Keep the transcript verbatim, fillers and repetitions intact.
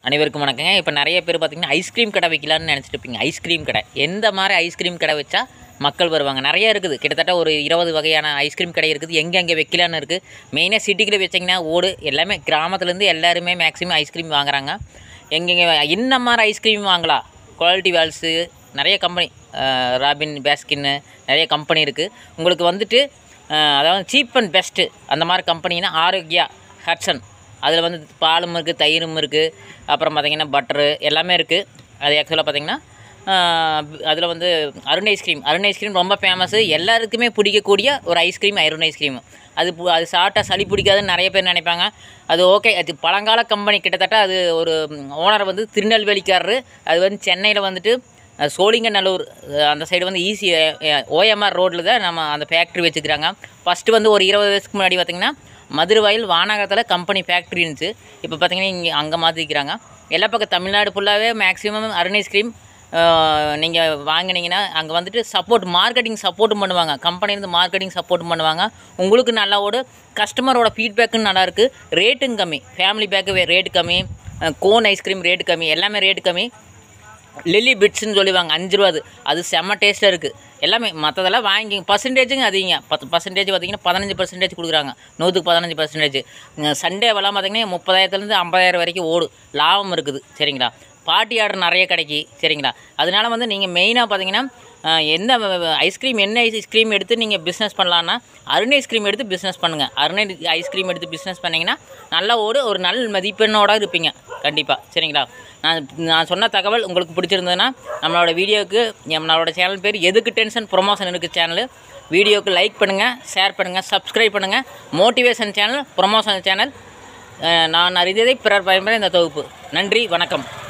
அனைவருக்கும் வணக்கங்க. இப்போ நிறைய பேர் பார்த்தீங்கன்னா ஐஸ்கிரீம் கடை வைக்கலான்னு நினச்சிட்டு இருப்பீங்க. ஐஸ்கிரீம் கடை எந்த மாதிரி ஐஸ்கிரீம் கடை வச்சா மக்கள் வருவாங்க? நிறைய இருக்குது. கிட்டத்தட்ட ஒரு இருபது வகையான ஐஸ்கிரீம் கடை இருக்குது. எங்கே எங்கே வைக்கலான்னு இருக்குது. மெயினாக சிட்டிக்குள்ளே வச்சிங்கன்னா ஓடு எல்லாமே கிராமத்துலேருந்து எல்லாருமே மேக்ஸிமம் ஐஸ்கிரீம் வாங்குறாங்க. எங்கெங்கே என்ன மாதிரி ஐஸ்கிரீம் வாங்கலாம்? குவாலிட்டி வால்ஸு நிறைய கம்பெனி, ராபின் பேஸ்கின்னு நிறைய கம்பெனி இருக்குது. உங்களுக்கு வந்துட்டு அதாவது சீப் அண்ட் பெஸ்ட்டு அந்த மாதிரி கம்பெனின்னா ஆரோக்கியா, ஹட்சன், அதில் வந்து பாலும் இருக்குது, தயிரும் இருக்குது, அப்புறம் பார்த்திங்கன்னா பட்டரு எல்லாமே இருக்குது. அது ஆக்சுவலாக பார்த்திங்கன்னா அதில் வந்து அருண் ஐஸ்கிரீம் அருண் ஐஸ்கிரீம் ரொம்ப ஃபேமஸ்ஸு. எல்லாருக்குமே பிடிக்கக்கூடிய ஒரு ஐஸ்கிரீம் அருண் ஐஸ்கிரீம். அது அது சாப்பிட்டா சளி பிடிக்காதுன்னு நிறைய பேர் நினைப்பாங்க. அது ஓகே, அது பழங்கால கம்பெனி. கிட்டத்தட்ட அது ஒரு ஓனர் வந்து திருநெல்வேலிக்காரரு. அது வந்து சென்னையில் வந்துட்டு சோழிங்கநல்லூர் அந்த சைடு வந்து ஈஸி ஓஎம்ஆர் ரோட்டில் தான் நம்ம அந்த ஃபேக்ட்ரி வச்சுக்கிறாங்க. ஃபஸ்ட்டு வந்து ஒரு இருபது வயசுக்கு முன்னாடி பார்த்திங்கன்னா மதுரவாயில் வானகரத்தில் கம்பெனி ஃபேக்ட்ரி இருந்துச்சு. இப்போ பார்த்திங்கன்னா இங்கே அங்கே மாற்றிக்கிறாங்க. எல்லா பக்கம் தமிழ்நாடு ஃபுல்லாகவே மேக்ஸிமம் அருண் ஐஸ்கிரீம் நீங்கள் வாங்கினீங்கன்னா அங்கே வந்துட்டு சப்போர்ட், மார்க்கெட்டிங் சப்போர்ட்டும் பண்ணுவாங்க. கம்பெனிலேருந்து மார்க்கெட்டிங் சப்போர்ட்டும் பண்ணுவாங்க. உங்களுக்கு நல்லா ஒரு கஸ்டமரோட ஃபீட்பேக்கும் நல்லாயிருக்கு. ரேட்டும் கம்மி. ஃபேமிலி பேக்கு ரேட்டு கம்மி, கோன் ஐஸ்கிரீம் ரேட்டு கம்மி, எல்லாமே ரேட்டு கம்மி. லில்லி பிட்ஸ்ன்னு சொல்லுவாங்க, அஞ்சு ரூபா. அது அது செம்ம டேஸ்ட்டாக இருக்குது. எல்லாமே மற்றதெல்லாம் வாங்கி பர்சன்டேஜுங்க அதிகங்க. பத்து பர்சன்டேஜ் பார்த்திங்கன்னா பதினஞ்சு பர்சன்டேஜ் கொடுக்குறாங்க. நூற்றுக்கு பதினஞ்சு பர்சன்டேஜ். சண்டேவெல்லாம் பார்த்திங்கன்னா முப்பதாயிரத்துலேருந்து ஐம்பதாயிரம் வரைக்கும் ஓடு லாபம் இருக்குது. சரிங்களா? பார்ட்டி ஆர்டர் நிறைய கிடைக்கி. சரிங்களா? அதனால வந்து நீங்கள் மெயினாக பார்த்திங்கன்னா எந்த ஐஸ்கிரீம் என்ன ஐஸ்கிரீம் எடுத்து நீங்கள் பிஸ்னஸ் பண்ணலான்னா அருண் ஐஸ்கிரீம் எடுத்து பிஸ்னஸ் பண்ணுங்கள். அருண் ஐஸ்கிரீம் எடுத்து பிஸ்னஸ் பண்ணிங்கன்னா நல்ல ஓடு, ஒரு நல்ல மதிப்பெண்ணோடு இருப்பீங்க கண்டிப்பாக. சரிங்களா? நான் நான் சொன்ன தகவல் உங்களுக்கு பிடிச்சிருந்ததுன்னா நம்மளோட வீடியோவுக்கு, நம்மளோட சேனல் பேர் எதுக்கு டென்ஷன் ப்ரொமோஷன் இருக்குது சேனலு. வீடியோவுக்கு லைக் பண்ணுங்கள், ஷேர் பண்ணுங்கள், சப்ஸ்கிரைப் பண்ணுங்கள். Motivation channel, promotion channel. நான் அறிந்ததை பிறர் பயன்பெற இந்த தொகுப்பு. நன்றி, வணக்கம்.